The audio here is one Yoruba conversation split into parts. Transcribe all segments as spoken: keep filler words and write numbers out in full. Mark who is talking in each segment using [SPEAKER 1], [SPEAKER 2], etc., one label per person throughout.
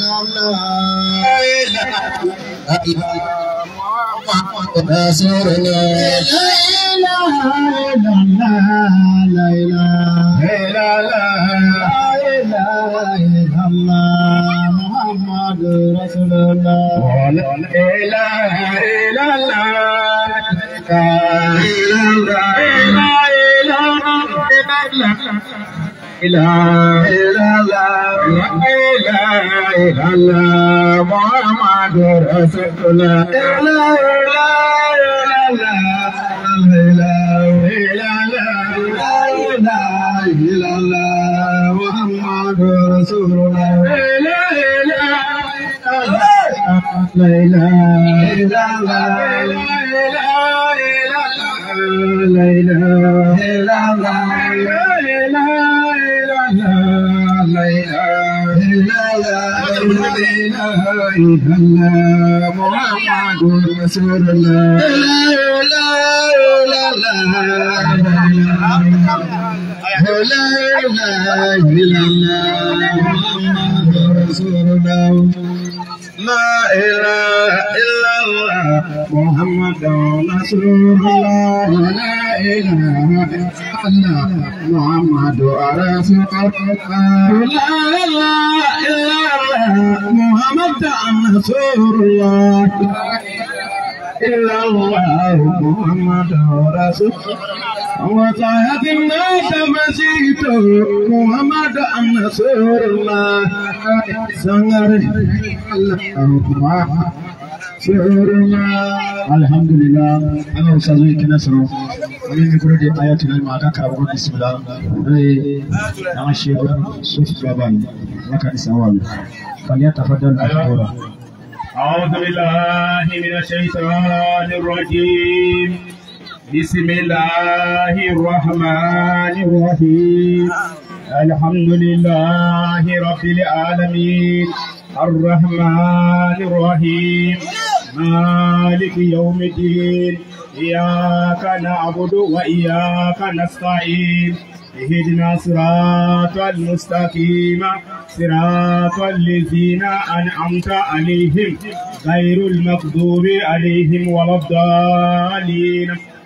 [SPEAKER 1] رسول الله لا إله إلا الله محمد رسول الله لا إله إلا الله لا إله إلا الله لا إله إلا الله محمد رسول الله لا إله إلا الله محمد رسول الله لا إله إلا الله لا إله إلا الله لا إله إلا الله محمد رسول الله لا إله إلا الله محمد رسول الله لا إله إلا الله محمد رسول الله لا إله إلا الله محمد رسول الله لا إله إلا الله محمد رسول الله إلا الله محمد رسول الله وصاحب الناس مسيت محمد رسول الله سنر الحمد لله أنا أستاذ كنسر من يقول دي آيات ما كان بسم الله أنا الشيخ سوف بابان لك سوال فليتفضل مشكورا.
[SPEAKER 2] أعوذ بالله من الشيطان الرجيم بسم الله الرحمن الرحيم الحمد لله رب العالمين الرحمن الرحيم مالك يوم الدين إياك نعبد وإياك نستعين اهدنا صراط المستقيم صراط الذين أنعمت عليهم غير المغضوب عليهم ولا الضالين.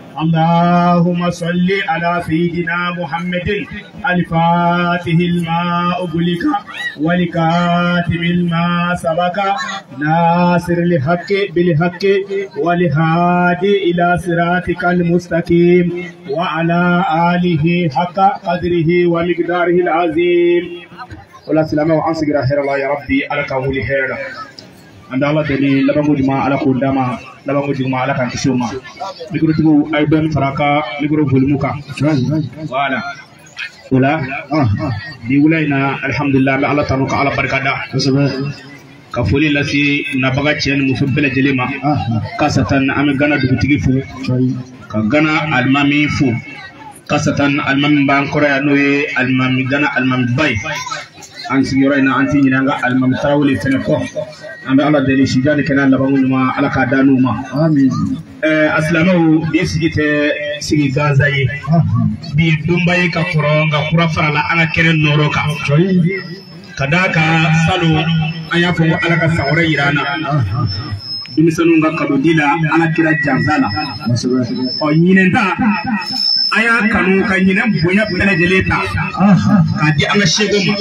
[SPEAKER 2] اللهم صل على سيدنا محمد الفاتح الماء أغلق والكاتم الماء سبق ناصر الحق بالحق والهادي إلى صراطك المستقيم وعلى آله حق قدره ومقداره العظيم. ولا سلامة وعنصر خير الله يا ربي على كامل خير عند الله دليل لبعض ما على كودما لبعض ما على كان كسوما لكرو تقول أيضا فراكا لكرو فلموكا ولا ولا دي ولاينا الحمد لله الله تنوك على بركة كفولي لسي نبغى تشين مسبلة جلما كاسة أم غانا دبتيجي فو كغانا المامي فو كاسة المامي بانكورا نوي المامي غانا المامي باي أنسي يورينا أنتي نينغا المامي تراولي فنكو أنا الله دليل شجاني كنا لبعض ما على كادانو ما آمين. أسلامه بيسجت سيجي غازاي بدومباي كفرون كفرا فرلا أنا كرن نوروكا كداكا سالو أيا فو على كساوري رانا دمسنونغا كدوديلا أنا كرا جانزالا أو ينندا أيا كانوا كينن بويا بلجليتا كدي أنا شيغوما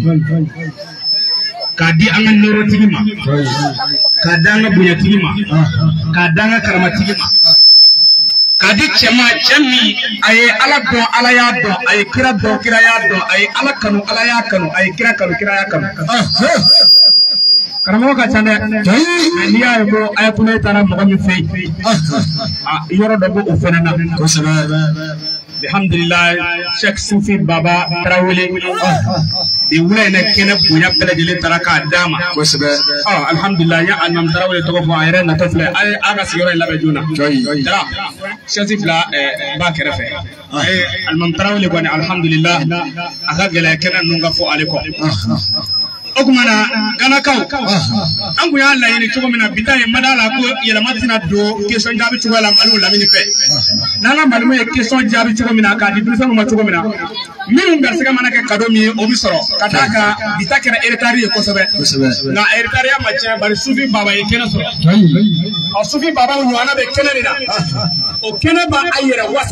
[SPEAKER 2] kadi angan noro tigima kadanga bunya tigima kadanga karama tigima kadi chema chemi ay ala do ala ya do ay kira do kira ya do ay ala kanu ala ya kanu ay kira kanu kira ya kanu karamo ka chande ani ya go ay kune tara mo mi fey ah yoro do go ofenana ko sebe alhamdulillah Sheikh Sufi Baba Tarawele di wula ina kene bunya pele jele taraka dama ko sebe ah alhamdulillah ya annam Tarawele to ko fo ayre na tofle ay aga sigoro la bejuna dara Sheikh la ba kerefe ay almam Tarawele ko ni alhamdulillah aga gele kene nunga fo aliko o kuma na ganakaw an kun y'a laɲini cogo min na bi ta ye madala ko yɛlɛma tɛna don question jaabi cogo la Malimu lamini fɛ n'an ka Malimu ye question jaabi cogo min na k'a di denmisɛnninw ma cogo min na minnu garisɛgɛ mana kɛ cadeau min ye o bi sɔrɔ ka d'a kan bi ta kɛra retard ye kosɛbɛ nka retard ya ma tiɲɛ bari Sufi Baba ye kɛnɛ sɔrɔ ɔ Sufi Baba ɲɔgɔnna bɛ kɛnɛ de la o kɛnɛ b'a yɛrɛ wasa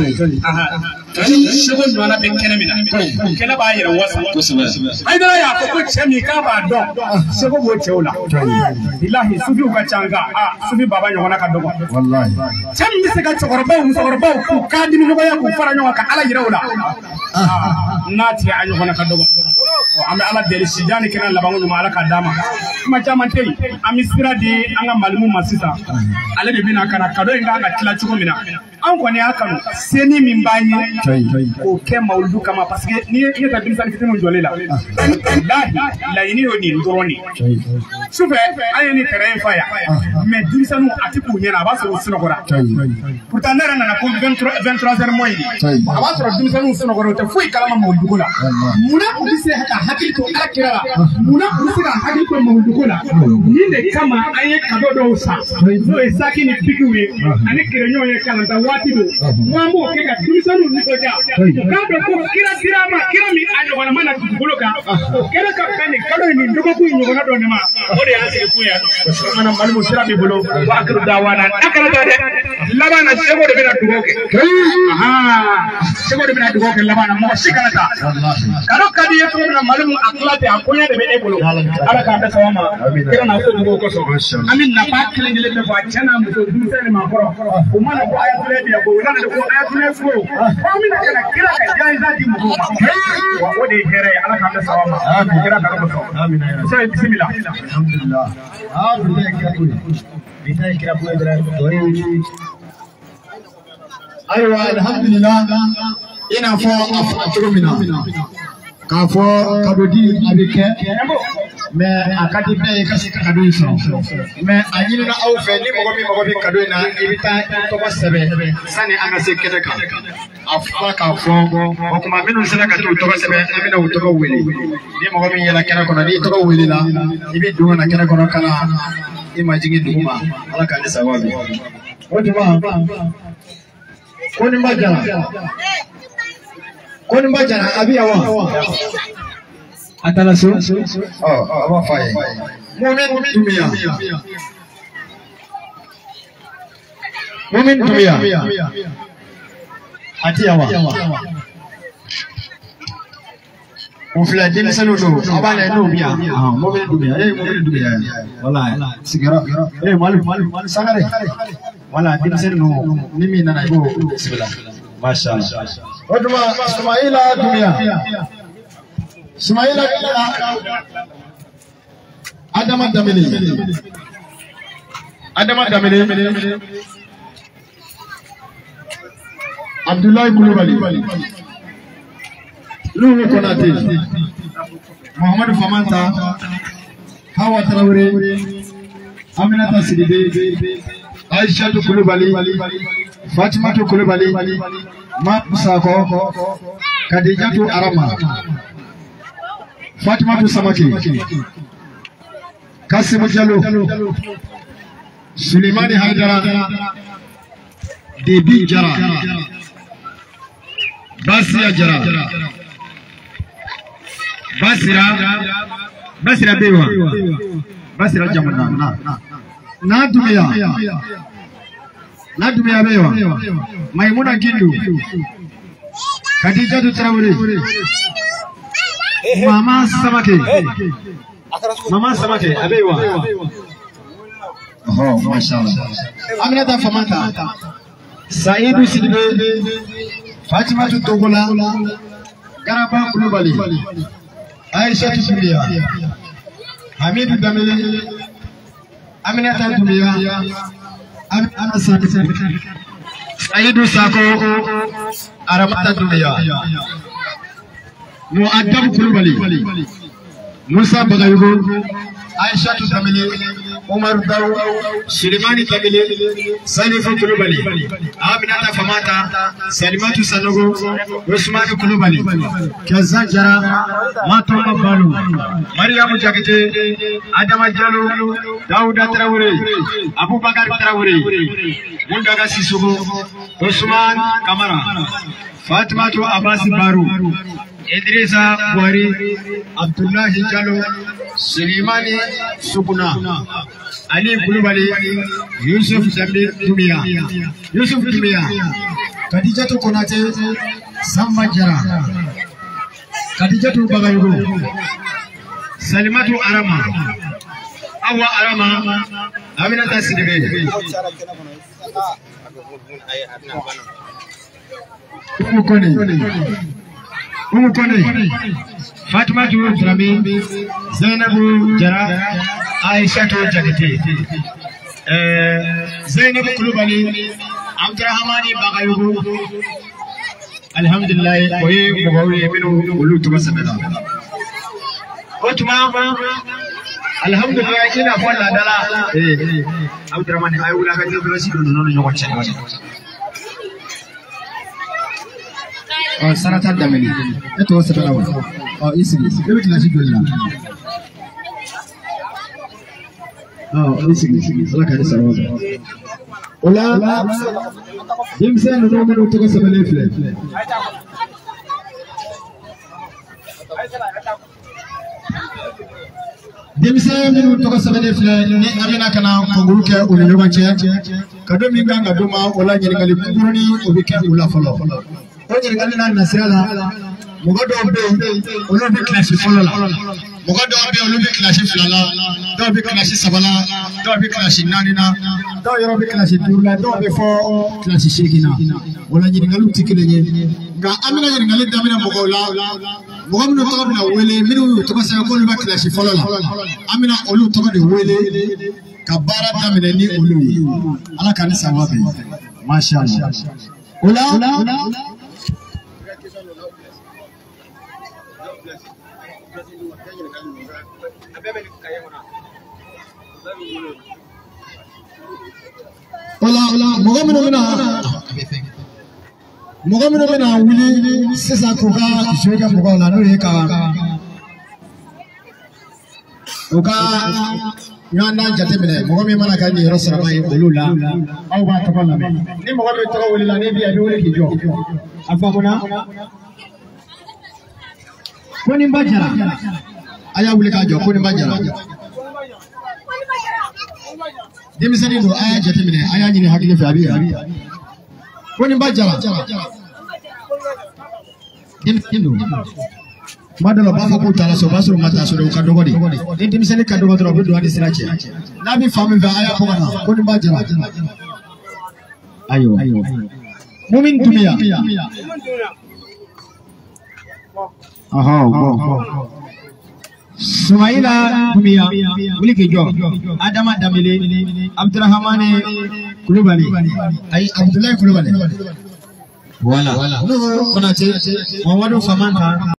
[SPEAKER 2] Seko ɲɔgɔnna bɛ kɛnɛ min na o kɛnɛ b'a yɛrɛ wasa Haidara y'a fɔ ko cɛ min k'a b'a dɔn Seko b'o cɛw la bilahi Sufiw ka ca nka a Sufi Baba ɲɔgɔnna ka dɔgɔ cɛ min bɛ se ka cɛkɔrɔbaw musokɔrɔbaw k'u k'a dimi ɲɔgɔnya k'u fara ɲɔgɔn kan Ala yira o la n'a tigɛ a ɲɔgɔnna ka dɔgɔ an bɛ Ala deli sijan ni kɛnɛ laban ɲuman Ala ka d'a ma kuma caman tɛ yen an bɛ sira di an ka Malimu ma sisan ale de bɛna ka na cadeau in kan ka tila cogo min na an kɔni y'a kanu seni min b'an ye k'o kɛ mawuludu kama parce que n'i ye ka denmisɛnnin fitininw jɔlen la lahi laɲini y'o nin dɔrɔn de sufɛ an ye nin terrain in fa yan mais denmisɛnninw a tɛ k'u ɲɛna a b'a sɔrɔ u sunɔgɔra pourtant ne yɛrɛ nana ko vingt-trois heures moins ye a b'a sɔrɔ denmisɛnninw sunɔgɔra o tɛ foyi kalama mawuluduko la munna u bɛ se ka hakili to Ala kira la munna u bɛ se ka hakili to mawuluduko la nin de kama an ye cadeau dɔw san n'o ye saki ni pikiw ye ani kereɲɔw ye kalanta waati do n'an b'o kɛ ka denmisɛnninw nisɔndiya k'a dɔn ko kira dira ma kira min a ɲɔgɔnna ma na dugukolo kan o kɛra ka fɛn nin cadeau nin dɔgɔkun in ɲɔgɔnna dɔ de ma o de y'an sigi kun yan nɔ mana Malimu sira b'i bolo wa akiru dawana a kana taa dɛ laban na Seko de bɛna dugawu kɛ Seko de bɛna dugawu kɛ laban na mɔgɔ si kana taa cadeau ka di ye cogo min na Malimu a tila ten a koɲɛ de bɛ e bolo Ala k'an bɛɛ sababu ma kira n'a fɔ dugawu kosɔn an bɛ nafa kelen kelen bɛɛ fɔ a cɛ n'a muso denmisɛn ni maakɔrɔ o mana ko ayatollah bi ko nana ko ayatollah fo ko min na kana kira ka jaiza di mɔgɔw ma wa o de ye hɛrɛ ye Ala k'an bɛɛ sababu ma amin kira ka kosɔn amin sai bismillah alhamdulillah ah bi kira ko bi ta kira ko dara dore
[SPEAKER 1] ayiwa alhamdulillah ina fɔ a cogo min na k'a fɔ cadeau di a bɛ kɛ mais a ka di bɛɛ ye ka se ka cadeau in sɔrɔ mais a ɲinina aw fɛ ni mɔgɔ min mago bɛ cadeau in na i bɛ taa i tɔgɔ sɛbɛn sani an ka se kɛnɛ kan a fɔra k'a fɔ o tuma minnu sera ka t'u tɔgɔ sɛbɛn an bɛna u tɔgɔ wele ni mɔgɔ min yɛlɛ kɛnɛ kɔnɔ n'i tɔgɔ welela i bɛ don ka na kɛnɛ kɔnɔ ka na i ma jigin dugu ma Ala k'an ni sababu o tuma ko nin ma jara ko nin ma jara a bɛ yan wa a taara so ɔ a b'a fɔ a ye Mumin Dumbuya Mumin Dumbuya a ti yan wa o filɛ denmisɛnninw don a b'a lajɛ n'o bɛ yan Mumin Dumbuya e ye Mumin Dumbuya wala sigiyɔrɔ e Malimu Malimu Sangare wala denmisɛnnin ninnu ni min nana i b'o bisimila masha Allah o tuma Sumayila Dumbuya Sumayila Adama Damini Adama Damini Abdoulaye Kulubali Nuhu Konate Muhammadu Famanta Hawa Traore Aminata Sidibé Aishatu Kulubali Fatimatu Kulubali Ma Musako Kadijatu Arama Fatimatu Samaki Kasim Jallo Suleimani Haidara Debi Jara Basia Jara Basira Basira Bewa Basira Jamana na na Dumbuya na Dumbuya Bewa Maimuna Gindu Khadijatu Traore Mama Samake Mama Samake Abewa oh mashallah Aminata Famanta Saidu Sidibé Fatimatu Togola Garaba Kulubali Aisha Dumbuya Hamidu Damele Aminata Dumbuya Aminata Saidu Sako Aramata Dumbuya Mu'addab Kulubali Musa Bagayugo, Aisha Tamili, Umar Daw, Sulemani Tamili, Salifu Kulubali, Aminata Famata, Salimatu Sanogo, Usmanu Kulubali, Kazan Jara, Matoma Balu, Mariam Jakete, Adama Jalo, Dauda Traore, Abu Bakar Traore, Mundaga Sisugo, Usman Kamara, Fatimatu Abbas Baru, Idrisa Buhari, Abdullah Jalo, Sulemani Subuna, Ali Kulubali, Yusuf Zambi Tumia, Yusuf Tumia, Khadijatu Konate, Samba Jara, Khadijatu Bagayugo, Salimatu Arama, Awa Arama, Aminata Sidere, Umukone, Umukone, Fatima Jurami, Zainabu Jara, Aisha Jakete, Zainabu Kulubali, Abdurrahmani Bagayugo, Alhamdulillah, Oye Mugawi Eminu Ulu Tumasabela. Otuma, Alhamdulillah, ina falla dala. Eh, Abdurrahmani, I will have a difference in the non-Yogan. Oh, Sanata Damini. That was the hour. Oh, easily. Maybe can I see good now? Oh, easily. Like I said, Ola, James and the Roman took us a little. James and the took us a little. Aminakana, Konguka, Ulumacha, Kadominga, Duma, Ola, Yagali, Ubika, Ula follow. Oje ngalina nasirala mugodo be olobi class follow mugodo be olobi class fulala do be class sabala do be class nanina do yoro be class turla do be fo class shegina wala nyiri ngalu tikilenye ga amina nyiri ngalida amina mugola mugomno to na wele minu to ba sa ko ba class follow la amina olu to ba de wele kabara tamine ni olu ala kanisa wabe mashallah ola Ola ola mogamino mina mogamino mina wili sisa kuka ishoja mogola no yeka oka nyanda jatemene mogami mana kani rosra mai olula au ba to bala ni mogami to wili la ni bi abi wili kijo afamuna koni mbajara aya wili ka jo koni mbajara Demisani do aya jatemene aya nyini hakile fi abi koni mbajara Demisani Madalo bafa ko tala so baso mata so do kadogo di ni demisani kadogo do do adi sirache na bi fami va aya ko na koni mbajara ayo mumin dunia aha go Sumaila Dumia, Wiliki Jo, Adama Damile, Abdurrahmane Kulubali, I Abdullah Kulubali. Voilà. Voilà. Konate, Mawado Famanta.